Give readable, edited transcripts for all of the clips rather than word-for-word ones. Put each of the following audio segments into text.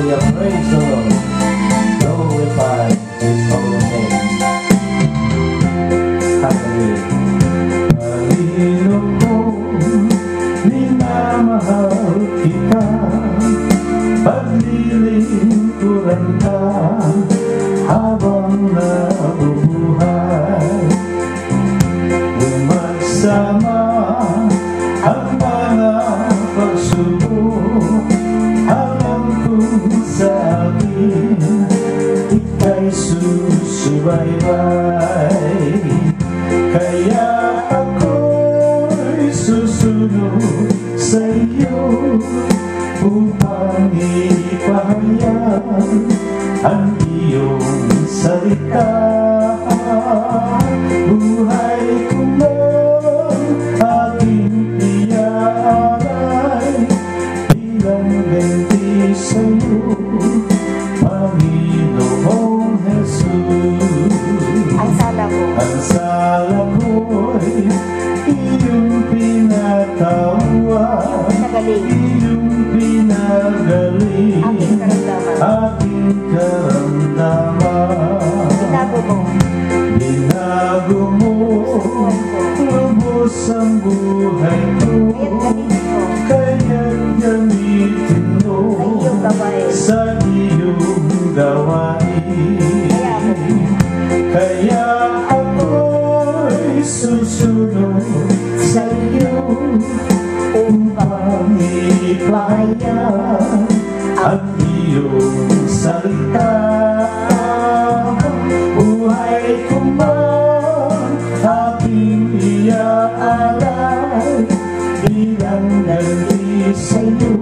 Hallelujah, praise the Lord. Glorify His holy name. Hallelujah. Panginoon ko, minamahal kita, paglilingkuran ka habang nabubuhay. Umagsama ang mga pagsubok, alam ko sa akin, ika'y susubaybay. Kaya ako'y susunod sa iyo upang ipahayag ang iyong salita. Buhay ko man aking iaalay bilang ganti sa iyo, Panginoong Jesus. Ang sala ko, ang sala ko'y iyong pinatawa, iyong pinagaling aking karamdaman. Binago mo lubos ang buhay ko, kaya't gamitin mo sa iyong gawain. Kaya ako'y susunod sa iyo upang ipahayag ang iyong salita. Buhay ko man aking iaalay bilang ganti sa iyo,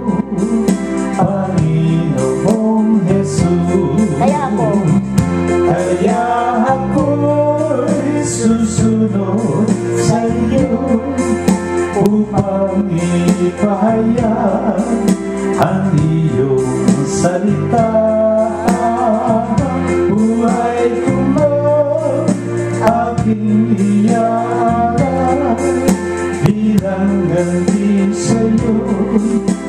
Panginoong Jesus. Kaya ako'y susunod sa iyo upang ipahayag ang iyong salita. Buhay ko man aking iaalay bilang ganti sa iyo,